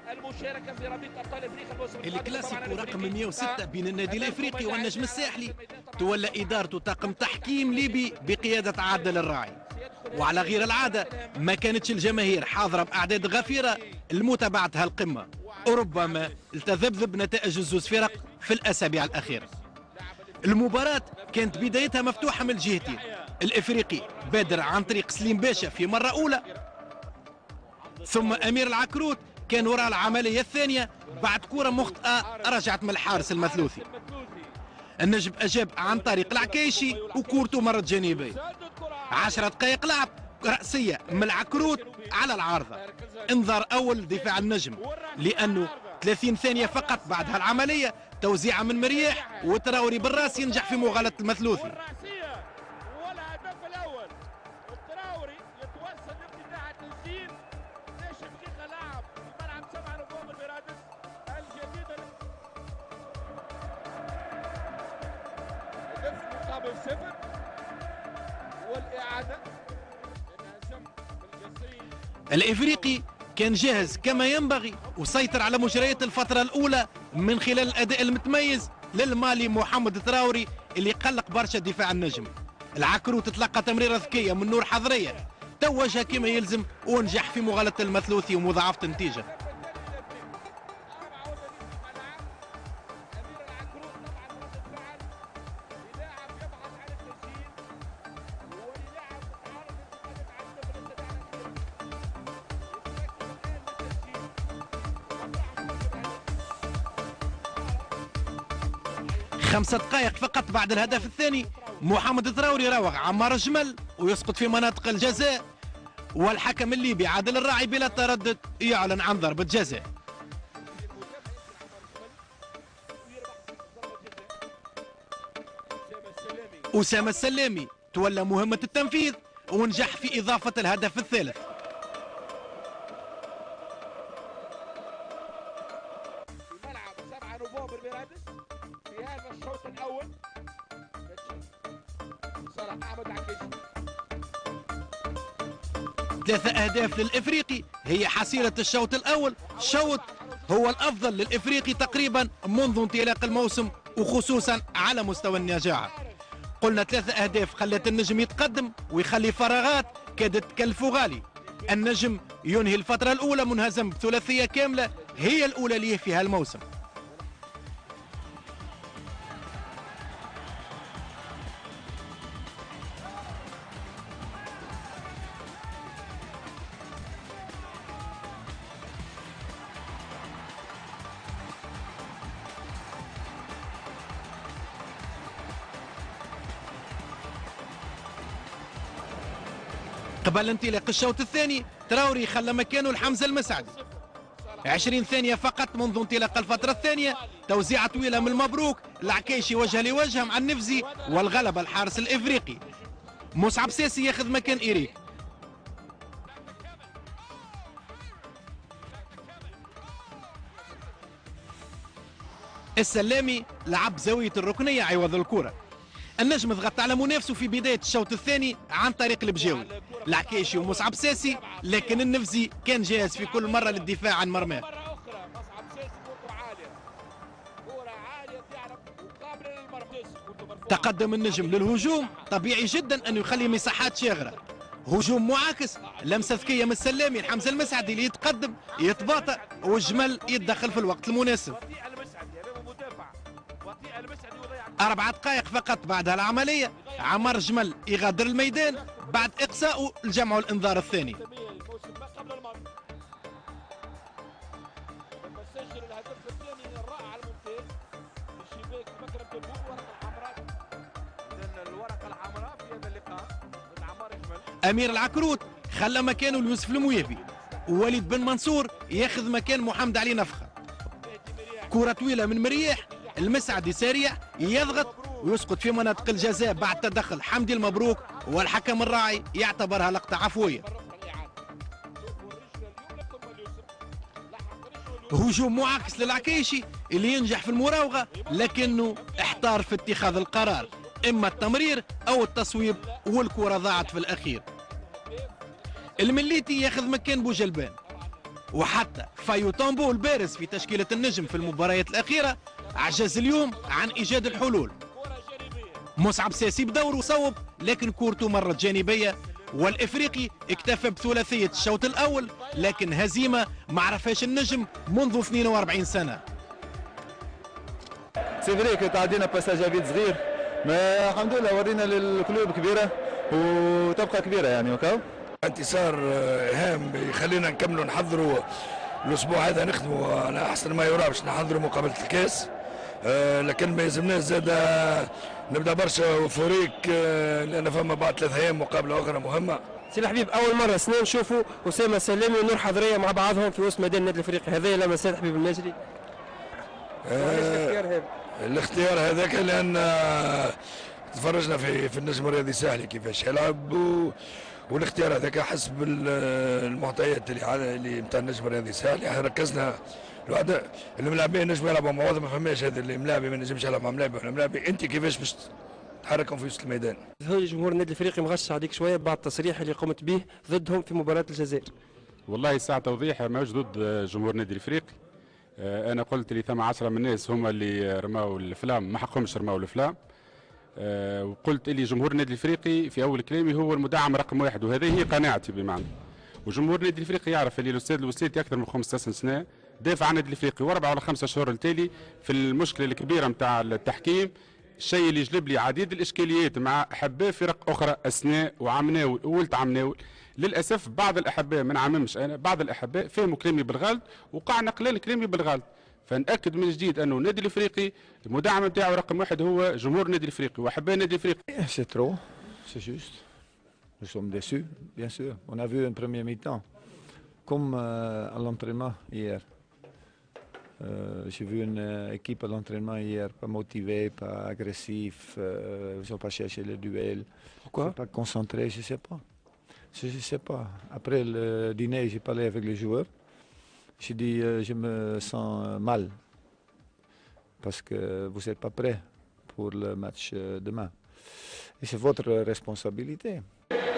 المشاركه في رابطه ابطال افريقيا الموسم الكلاسيكو رقم 106 بين النادي الافريقي والنجم الساحلي تولى ادارته طاقم تحكيم ليبي بقياده عادل الراعي، وعلى غير العاده ما كانتش الجماهير حاضره باعداد غفيره لمتابعه هالقمه، وربما لتذبذب نتائج الزوز فرق في الاسابيع الاخيره. المباراه كانت بدايتها مفتوحه من الجهتين، الافريقي بادر عن طريق سليم باشا في مره اولى، ثم امير العكروت كان وراء العمليه الثانيه بعد كره مخطئه رجعت من الحارس المثلوثي. النجم اجاب عن طريق العكايشي وكورته مرت جانبيه. 10 دقائق لعب راسيه من العكروت على العارضه، انذار اول لدفاع النجم لانه 30 ثانيه فقط بعد هالعمليه توزيعه من مرياح وتراوري بالراس ينجح في مغالطه المثلوثي. والهدف الاول التراوري يتوصل لافتتاح التسجيل. 12 دقيقه لعب في ملعب 7 نوفمبر برادس الجديد. هدف مقابل 0 والاعاده للهزم بالقصير. الافريقي كان جاهز كما ينبغي وسيطر على مجريات الفتره الاولى من خلال الاداء المتميز للمالي محمد تراوري اللي قلق برشا دفاع النجم. العكروت تلقى تمريره ذكيه من نور حضريه توجها كما يلزم ونجح في مغالطه المثلوثي ومضاعفه النتيجه. خمسة دقائق فقط بعد الهدف الثاني محمد تراوري يراوغ عمار الجمل ويسقط في مناطق الجزاء، والحكم الليبي عادل الراعي بلا تردد يعلن عن ضربة جزاء. أسامة السلامي تولى مهمة التنفيذ ونجح في إضافة الهدف الثالث. في ملعب 7 نوفمبر برادس في هذا الشوط الاول صلاح احمد عكيشي. 3 أهداف للإفريقي هي حصيلة الشوط الأول، شوط هو الأفضل للإفريقي تقريبا منذ انطلاق الموسم وخصوصا على مستوى النجاعة. قلنا 3 أهداف خلت النجم يتقدم ويخلي فراغات كادت تكلفه غالي. النجم ينهي الفترة الأولى منهزم بثلاثية كاملة هي الأولى ليه في هالموسم. قبل انطلاق الشوط الثاني تراوري خلى مكانه الحمزة المسعدي. 20 ثانية فقط منذ انطلاق الفترة الثانية، توزيعة طويلة من المبروك، العكايشي وجه لوجه مع النفزي والغلبة الحارس الإفريقي. مصعب ساسي ياخذ مكان إيريك. السلامي لعب زاوية الركنية عوض الكرة. النجم ضغط على منافسه في بداية الشوط الثاني عن طريق البجاوي، العكايشي ومصعب ساسي، لكن النفزي كان جاهز في كل مرة للدفاع عن مرماه. تقدم النجم للهجوم، طبيعي جدا أنه يخلي مساحات شاغرة. هجوم معاكس، لمسة ذكية من السلامي الحمزة المسعدي اللي يتقدم يتباطأ والجمل يتدخل في الوقت المناسب. 4 دقائق فقط بعد هالعملية عمار جمل يغادر الميدان بعد إقصاء الجمع والإنذار الثاني. أمير العكروت خلى مكانه ليوسف المويهبي، ووليد بن منصور ياخذ مكان محمد علي نفخة. كرة طويلة من مرياح، المسعدي سريع يضغط ويسقط في مناطق الجزاء بعد تدخل حمدي المبروك، والحكم الراعي يعتبرها لقطة عفوية. هجوم معاكس للعكايشي اللي ينجح في المراوغة لكنه احتار في اتخاذ القرار، إما التمرير أو التصويب والكرة ضاعت في الأخير. المليتي ياخذ مكان بوجلبان. وحتى فايو طامبو البارز في تشكيلة النجم في المباريات الأخيرة عجز اليوم عن إيجاد الحلول. مصعب ساسي بدوره صوب لكن كورته مرت جانبية، والإفريقي اكتفى بثلاثية الشوط الأول لكن هزيمة ما عرفهاش النجم منذ 42 سنة. سي فري كو تعدينا باساج فيد صغير، ما الحمد لله ورينا للكلوب كبيره وتبقى كبيره يعني وكاو. انتصار هام يخلينا نكملوا نحضروا الاسبوع هذا نخدموا على احسن ما يرام باش نحضروا مقابله الكاس. لكن ما يلزمناش زاد نبدا برشا وفوريك لان فما بعد 3 ايام مقابله اخرى مهمه. سي الحبيب اول مره سنين نشوفوا اسامه سلامي ونور حضريه مع بعضهم في وسط ميدان النادي الافريقي، هذا لما سي الحبيب المجري. الاختيار هذاك لان تفرجنا في النجم الرياضي الساحلي كيفاش يلعب والاختيار هذاك حسب المعطيات اللي نتاع النجم الرياضي الساحلي. احنا ركزنا الوحده الملاعبين نجم يلعبوا مع بعض، ما فماش هذا اللي ملاعبي ما نجمش يلعب مع ملاعبي ولا ملاعبي، انت كيفاش باش تحركهم في وسط الميدان. هو جمهور النادي الافريقي مغشش عليك شويه بعد التصريح اللي قمت به ضدهم في مباراه الجزائر. والله ساعة توضيح ماهوش ضد جمهور النادي الافريقي. انا قلت لي ثم 10 من الناس هما اللي رماوا الافلام، ما حقهمش رماوا الافلام. وقلت لي جمهور النادي الافريقي في اول كلامي هو المدعم رقم 1، وهذه هي قناعتي بمعنى. وجمهور النادي الافريقي يعرف اللي الاستاذ الوسيتي اكثر من 15 سنه دافع عن النادي الافريقي، و4 ولا 5 شهور التالي في المشكله الكبيره نتاع التحكيم، الشيء اللي يجلب لي عديد الاشكاليات مع احباء فرق اخرى اثناء وعمناول وولت عمناول. للاسف بعض الاحباء، ما نعممش انا، بعض الاحباء فهموا كلامي بالغلط وقع نقلان كلامي بالغلط. فنأكد من جديد انه النادي الافريقي المدعم نتاعو رقم 1 هو جمهور النادي الافريقي واحباء النادي الافريقي. C'est trop, c'est juste. Nous sommes déçus, bien sûr. On a vu un premier mi-temps, comme à l'entraînement hier. J'ai vu une équipe à l'entraînement hier, pas motivée, pas agressive, ils n'ont pas cherché le duel. Pourquoi? Pas concentré, je ne sais pas. Je sais pas. Après le dîner, j'ai parlé avec les joueurs. J'ai dit, je me sens mal parce que vous n'êtes pas prêts pour le match demain. Et c'est votre responsabilité.